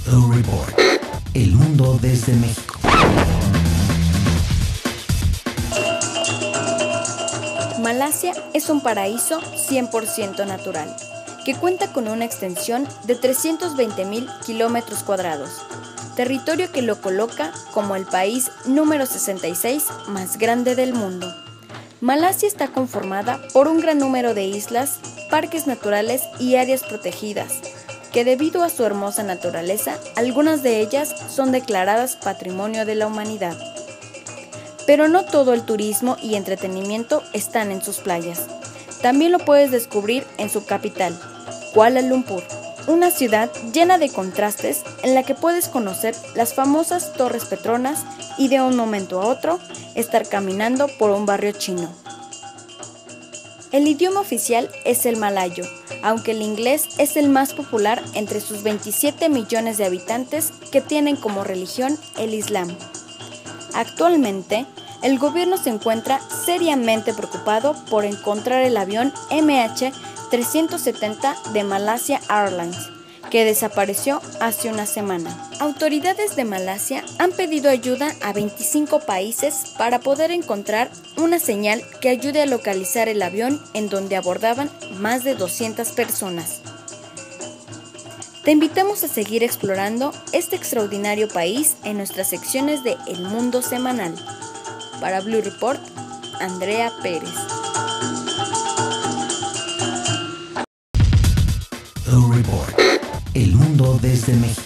Blue Report. El mundo desde México. Malasia es un paraíso 100% natural, que cuenta con una extensión de 320.000 kilómetros cuadrados, territorio que lo coloca como el país número 66 más grande del mundo. Malasia está conformada por un gran número de islas, parques naturales y áreas protegidas, que debido a su hermosa naturaleza, algunas de ellas son declaradas Patrimonio de la Humanidad. Pero no todo el turismo y entretenimiento están en sus playas. También lo puedes descubrir en su capital, Kuala Lumpur, una ciudad llena de contrastes en la que puedes conocer las famosas Torres Petronas y de un momento a otro estar caminando por un barrio chino. El idioma oficial es el malayo, aunque el inglés es el más popular entre sus 27 millones de habitantes que tienen como religión el Islam. Actualmente, el gobierno se encuentra seriamente preocupado por encontrar el avión MH370 de Malaysia Airlines, que desapareció hace una semana. Autoridades de Malasia han pedido ayuda a 25 países para poder encontrar una señal que ayude a localizar el avión en donde abordaban más de 200 personas. Te invitamos a seguir explorando este extraordinario país en nuestras secciones de El Mundo Semanal. Para Blue Report, Andrea Pérez. Blue Report. El mundo desde México.